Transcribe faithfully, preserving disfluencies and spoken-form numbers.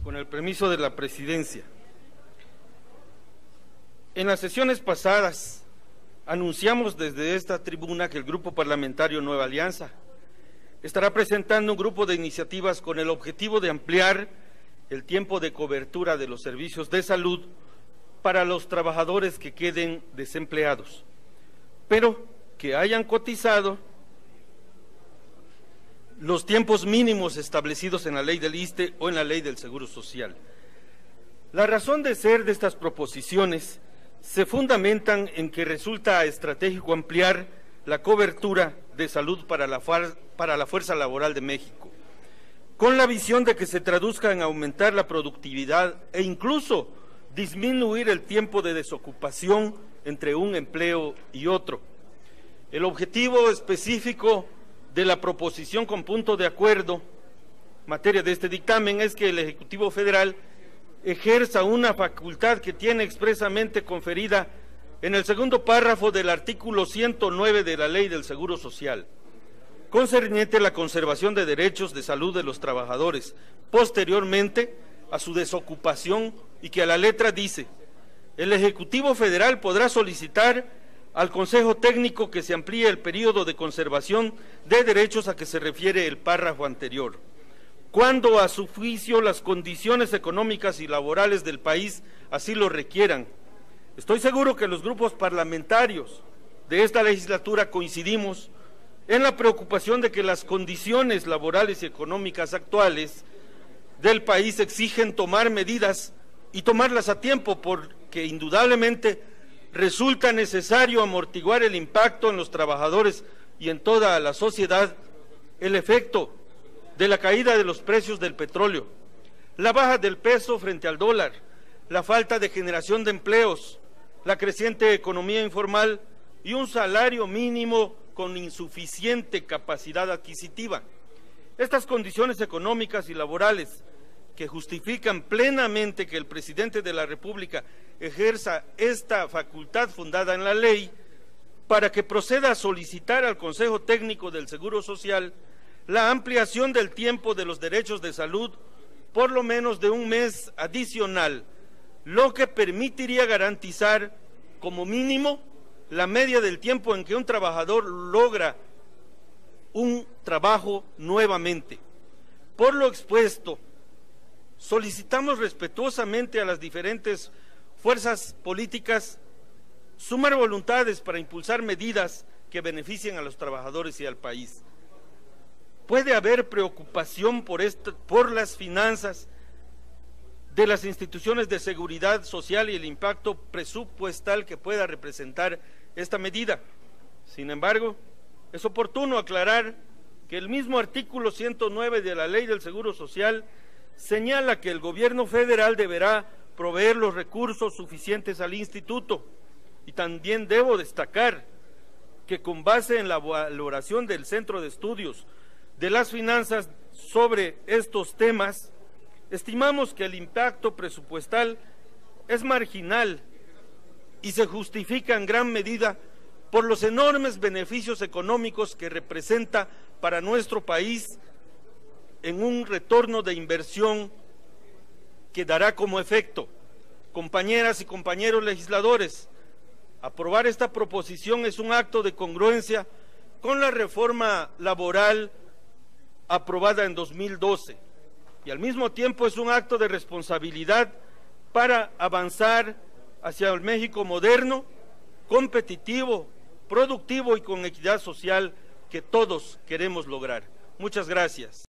Con el permiso de la presidencia. En las sesiones pasadas anunciamos desde esta tribuna que el Grupo Parlamentario Nueva Alianza estará presentando un grupo de iniciativas con el objetivo de ampliar el tiempo de cobertura de los servicios de salud para los trabajadores que queden desempleados, pero que hayan cotizado los tiempos mínimos establecidos en la ley del ISSSTE o en la ley del Seguro Social. La razón de ser de estas proposiciones se fundamentan en que resulta estratégico ampliar la cobertura de salud para la, para la fuerza laboral de México, con la visión de que se traduzca en aumentar la productividad e incluso disminuir el tiempo de desocupación entre un empleo y otro. El objetivo específico de la proposición con punto de acuerdo, materia de este dictamen, es que el Ejecutivo Federal ejerza una facultad que tiene expresamente conferida en el segundo párrafo del artículo ciento nueve de la Ley del Seguro Social, concerniente a la conservación de derechos de salud de los trabajadores, posteriormente a su desocupación, y que a la letra dice: el Ejecutivo Federal podrá solicitar al Consejo Técnico que se amplíe el periodo de conservación de derechos a que se refiere el párrafo anterior, cuando a su juicio las condiciones económicas y laborales del país así lo requieran. Estoy seguro que los grupos parlamentarios de esta legislatura coincidimos en la preocupación de que las condiciones laborales y económicas actuales del país exigen tomar medidas y tomarlas a tiempo, porque indudablemente resulta necesario amortiguar el impacto en los trabajadores y en toda la sociedad, el efecto de la caída de los precios del petróleo, la baja del peso frente al dólar, la falta de generación de empleos, la creciente economía informal y un salario mínimo con insuficiente capacidad adquisitiva. Estas condiciones económicas y laborales, que justifican plenamente que el presidente de la República ejerza esta facultad fundada en la ley para que proceda a solicitar al Consejo Técnico del Seguro Social la ampliación del tiempo de los derechos de salud por lo menos de un mes adicional, lo que permitiría garantizar como mínimo la media del tiempo en que un trabajador logra un trabajo nuevamente. Por lo expuesto, solicitamos respetuosamente a las diferentes fuerzas políticas sumar voluntades para impulsar medidas que beneficien a los trabajadores y al país. Puede haber preocupación por, esto, por las finanzas de las instituciones de seguridad social y el impacto presupuestal que pueda representar esta medida. Sin embargo, es oportuno aclarar que el mismo artículo ciento nueve de la Ley del Seguro Social señala que el gobierno federal deberá proveer los recursos suficientes al instituto, y también debo destacar que con base en la valoración del Centro de Estudios de las Finanzas sobre estos temas, estimamos que el impacto presupuestal es marginal y se justifica en gran medida por los enormes beneficios económicos que representa para nuestro país en un retorno de inversión que dará como efecto. Compañeras y compañeros legisladores, aprobar esta proposición es un acto de congruencia con la reforma laboral aprobada en dos mil doce y al mismo tiempo es un acto de responsabilidad para avanzar hacia el México moderno, competitivo, productivo y con equidad social que todos queremos lograr. Muchas gracias.